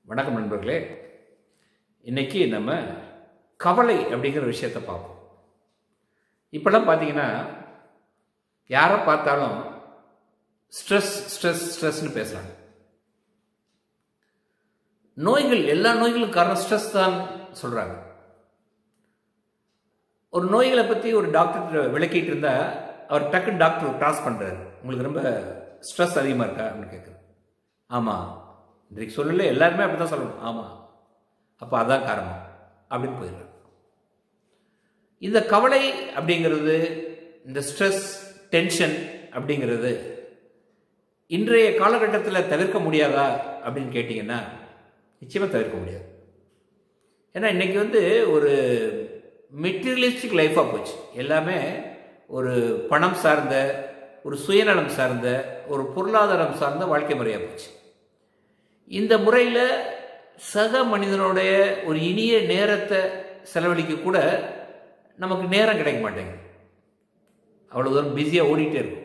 வணக்கம் நண்பர்களே. இன்னைக்கு நம்ம கவலை அப்படிங்கிற விஷயத்தை பார்ப்போம். இப்பெல்லாம் பார்த்தீங்கன்னா யாரை பார்த்தாலும் ஸ்ட்ரெஸ் ஸ்ட்ரெஸ் ஸ்ட்ரெஸ்ன்னு பேசுகிறாங்க. நோய்கள், எல்லா நோய்களும் காரணம் ஸ்ட்ரெஸ் தான் சொல்கிறாங்க. ஒரு நோய்களை பற்றி ஒரு டாக்டர் விளக்கிட்டு இருந்தா அவர் டக்குன்னு டாக்டர் கிராஸ் பண்ணுறாரு. உங்களுக்கு ரொம்ப ஸ்ட்ரெஸ் அதிகமாக இருக்கா அப்படின்னு கேட்குறது. ஆமாம், இன்றைக்கு சொல்லல, எல்லாருமே அப்படி தான் சொல்லணும். ஆமாம், அப்போ அதான் காரணம் அப்படின்னு போயிடுறாங்க. இந்த கவலை அப்படிங்கிறது, இந்த ஸ்ட்ரெஸ் டென்ஷன் அப்படிங்கிறது இன்றைய காலகட்டத்தில் தவிர்க்க முடியாதா அப்படின்னு கேட்டிங்கன்னா நிச்சயமாக தவிர்க்க முடியாது. ஏன்னா இன்னைக்கு ஒரு மெட்டீரியலிஸ்டிக் லைஃபாக போச்சு. எல்லாமே ஒரு பணம் சார்ந்த, ஒரு சுயநலம் சார்ந்த, ஒரு பொருளாதாரம் சார்ந்த வாழ்க்கை முறையாக போச்சு. இந்த முறையில் சக மனிதனுடைய ஒரு இனிய நேரத்தை செலவழிக்க கூட நமக்கு நேரம் கிடைக்க மாட்டேங்குது. அவ்வளோ தூரம் பிஸியாக ஓடிட்டே இருக்கும்.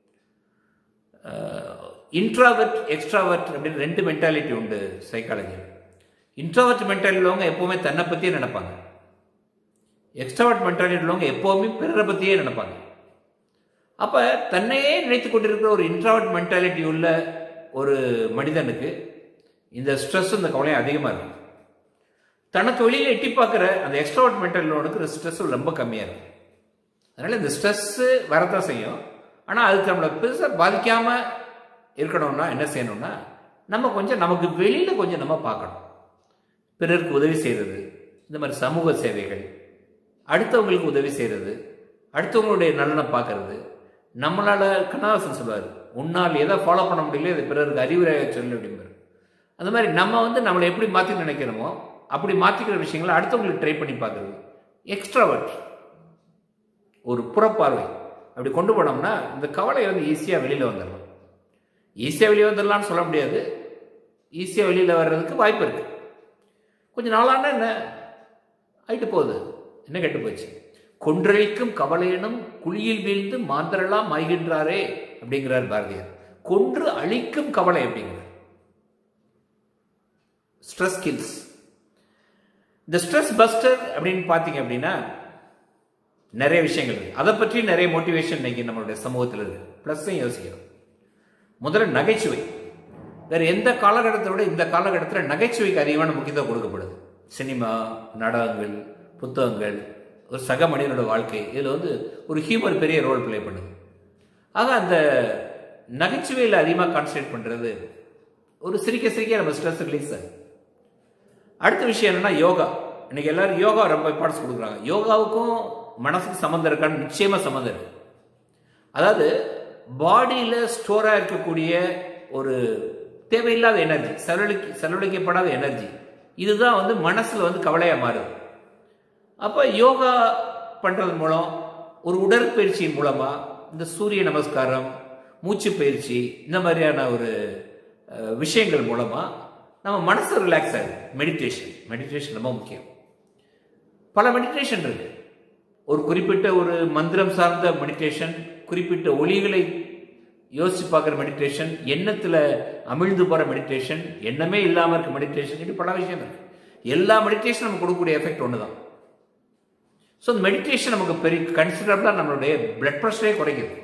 இன்ட்ராவர்ட் எக்ஸ்ட்ராவர்ட் அப்படின்னு ரெண்டு மென்டாலிட்டி உண்டு சைக்காலஜியில். இன்ட்ராவர்ட் மென்டாலிட்டி உள்ளவங்க எப்போவுமே தன்னை பற்றியே நினைப்பாங்க. எக்ஸ்ட்ராவர்ட் மென்டாலிட்டி உள்ளவங்க எப்போவுமே பிறரை பற்றியே நினைப்பாங்க. அப்போ தன்னையே நினைத்து கொண்டிருக்கிற ஒரு இன்ட்ராவர்ட் மென்டாலிட்டி உள்ள ஒரு மனிதனுக்கு இந்த ஸ்ட்ரெஸ், இந்த கவலையும் அதிகமாக இருக்கும். தனக்கு வெளியில் எட்டி பார்க்குற அந்த எக்ஸ்ட்ராவர்ட் மென்டாலிட்டியோட ஸ்ட்ரெஸ் ரொம்ப கம்மியாக இருக்கும். அதனால் இந்த ஸ்ட்ரெஸ்ஸு வரத்தான் செய்யும். ஆனால் அதுக்கு நம்மளை பெருசாக பாதிக்காமல் இருக்கணும்னா என்ன செய்யணும்னா, நமக்கு வெளியில் கொஞ்சம் நம்ம பார்க்கணும். பிறருக்கு உதவி செய்கிறது, இந்த மாதிரி சமூக சேவைகள், அடுத்தவங்களுக்கு உதவி செய்கிறது, அடுத்தவங்களுடைய நலனை பார்க்கறது. நம்மளால் கண்ணதாசன் சொல்லுவார், உன்னால் எதை ஃபாலோ பண்ண முடியல அது பிறருக்கு அறிவுரை சொல்லு அப்படிங்கிறார். அந்த மாதிரி நம்மளை எப்படி மாற்றி நினைக்கிறோமோ அப்படி மாற்றிக்கிற விஷயங்களை அடுத்தவங்களுக்கு ட்ரை பண்ணி பார்க்குறது எக்ஸ்ட்ராவர்ட். ஒரு புறப்பார்வை அப்படி கொண்டு போனோம்னா இந்த கவலை ஈஸியாக வெளியில் வந்துடலாம். ஈஸியாக வெளியே வந்துடலான்னு சொல்ல முடியாது. ஈஸியாக வெளியில் வர்றதுக்கு வாய்ப்பு இருக்குது. கொஞ்சம் நாளான என்ன ஆயிட்டு போகுது, என்ன கெட்டு போச்சு. கொன்றழிக்கும் கவலையினும் குழியில் வீழ்ந்து மாந்தரெல்லாம் மாய்கின்றாரே அப்படிங்கிறார் பாரதியார். கொன்று அழிக்கும் கவலை அப்படிங்கிறார். Stress kills. இந்த ஸ்ட்ரெஸ் பஸ்டர் அப்படின்னு பார்த்தீங்க அப்படின்னா நிறைய விஷயங்கள் இருக்கு. அதை பற்றி நிறைய மோட்டிவேஷன் இன்னைக்கு நம்மளுடைய சமூகத்தில் இருக்கு. ப்ளஸ்ஸையும் யோசிக்கிறோம். முதல்ல நகைச்சுவை. வேற எந்த காலகட்டத்தை விட இந்த காலகட்டத்தில் நகைச்சுவைக்கு அதிகமான முக்கியத்துவம் கொடுக்கப்படுது. சினிமா, நாடகங்கள், புத்தகங்கள், ஒரு சக மனிதனோட வாழ்க்கை, இதில் ஒரு ஹியூமர் பெரிய ரோல் பிளே பண்ணுது. ஆக அந்த நகைச்சுவையில் அதிகமாக கான்சன்ட்ரேட் பண்ணுறது ஒரு சிரிக்க நம்ம ஸ்ட்ரெஸ் ரிலீஸ் ஆகுது. அடுத்த விஷயம் என்னன்னா யோகா. இன்னைக்கு எல்லாரும் யோகா ரொம்ப இம்பார்ட்டன்ஸ் கொடுக்குறாங்க. யோகாவுக்கும் மனசுக்கு சம்மந்தம் இருக்கான்னு நிச்சயமா சம்மந்தம் இருக்கு. அதாவது பாடியில் ஸ்டோராக இருக்கக்கூடிய ஒரு தேவையில்லாத எனர்ஜி, செலவழிக்கப்படாத எனர்ஜி, இதுதான் மனசில் கவலையாக மாறுது. அப்போ யோகா பண்ணுறது மூலம், ஒரு உடற்பயிற்சியின் மூலமாக, இந்த சூரிய நமஸ்காரம், மூச்சு பயிற்சி, இந்த மாதிரியான ஒரு விஷயங்கள் மூலமாக நம்ம மனசு ரிலாக்ஸ் ஆகுது. மெடிடேஷன் ரொம்ப முக்கியம். பல மெடிடேஷன் இருக்கு. ஒரு குறிப்பிட்ட ஒரு மந்திரம் சார்ந்த மெடிடேஷன், குறிப்பிட்ட ஒலிகளை யோசிச்சு பார்க்குற மெடிடேஷன், எண்ணத்தில் அமிழ்ந்து போகிற மெடிடேஷன், எண்ணமே இல்லாமல் இருக்க மெடிடேஷன், இப்படி பல விஷயம் இருக்கு. எல்லா மெடிடேஷன் நமக்கு கொடுக்கக்கூடிய எஃபெக்ட் ஒன்று தான். ஸோ இந்த மெடிடேஷன் நமக்கு பெரிய கன்சிடரபிளாக நம்மளுடைய பிளட் ப்ரெஷரே குறைக்குது.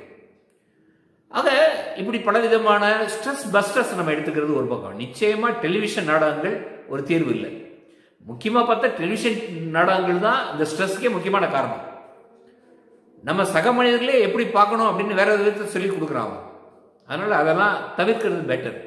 ஆக இப்படி பல விதமான ஸ்ட்ரெஸ் பஸ்டர்ஸ் நம்ம எடுத்துக்கிறது ஒரு பக்கம். நிச்சயமா டெலிவிஷன் நாடகங்கள் ஒரு தீர்வு இல்லை. முக்கியமாக பார்த்தா டெலிவிஷன் நாடகங்கள் தான் இந்த ஸ்ட்ரெஸ்க்கே முக்கியமான காரணம். நம்ம சக மனிதர்களே எப்படி பார்க்கணும் அப்படின்னு வேற விதத்தை சொல்லி கொடுக்குறாங்க. அதனால அதெல்லாம் தவிர்க்கிறது பெட்டர்.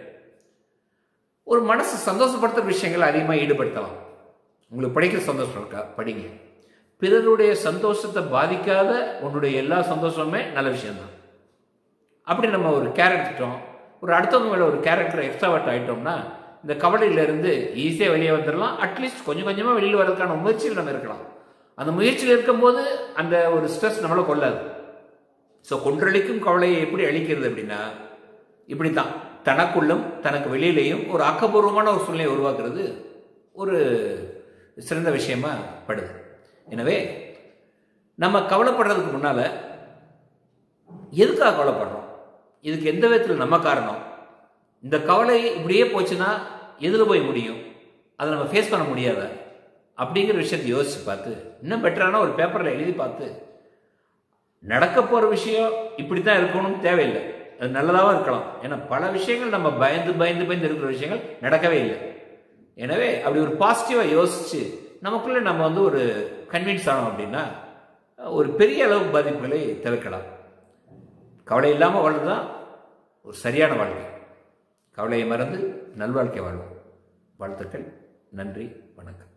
ஒரு மனசு சந்தோஷப்படுத்துற விஷயங்களை அதிகமாக ஈடுபடுத்தலாம். உங்களுக்கு படிக்கிற சந்தோஷம் இருக்கா, படிங்க. பிறருடைய சந்தோஷத்தை பாதிக்காத உன்னுடைய எல்லா சந்தோஷமுமே நல்ல விஷயம்தான். அப்படி நம்ம ஒரு கேர் எடுத்துட்டோம், ஒரு அடுத்தவங்க மேலே ஒரு கேரக்டர் எக்ஸ்ட்ராவர்ட் ஆகிட்டோம்னா இந்த கவலையிலேருந்து ஈஸியாக வெளியே வந்துடலாம். அட்லீஸ்ட் கொஞ்சம் கொஞ்சமாக வெளியில் வரதுக்கான முயற்சியில் நம்ம இருக்கலாம். அந்த முயற்சியில் இருக்கும்போது அந்த ஒரு ஸ்ட்ரெஸ் நம்மளை கொள்ளாது. ஸோ கொன்றளிக்கும் கவலையை எப்படி அழிக்கிறது அப்படின்னா இப்படித்தான், தனக்குள்ளும் தனக்கு வெளியிலையும் ஒரு ஆக்கப்பூர்வமான ஒரு சூழ்நிலையை உருவாக்குறது ஒரு சிறந்த விஷயமா படுது. எனவே நம்ம கவலைப்படுறதுக்கு முன்னால் எதுக்காக கவலைப்படுறோம், இதுக்கு எந்த விதத்தில் நம்ம காரணம், இந்த கவலை இப்படியே போச்சுன்னா எதில் போய் முடியும், அதை நம்ம ஃபேஸ் பண்ண முடியாத அப்படிங்கிற விஷயத்தை யோசிச்சு பார்த்து இன்னும் பெட்டரான ஒரு பேப்பரில் எழுதி பார்த்து நடக்க போகிற விஷயம் இப்படி தான் இருக்கணும்னு தேவையில்லை, அது நல்லதாகவும் இருக்கலாம். ஏன்னா பல விஷயங்கள் நம்ம பயந்து பயந்து பயந்து இருக்கிற விஷயங்கள் நடக்கவே இல்லை. எனவே அப்படி ஒரு பாசிட்டிவாக யோசிச்சு நமக்குள்ளே நம்ம வந்து ஒரு கன்வின்ஸ் ஆனோம் அப்படின்னா ஒரு பெரிய அளவு பாதிப்புகளை தவிர்க்கலாம். கவலை இல்லாமல் வாழ்றதுதான் ஒரு சரியான வாழ்க்கை. கவலையை மறந்து நல்வாழ்க்கை வாழ்வோம். வாழ்த்துக்கள். நன்றி. வணக்கம்.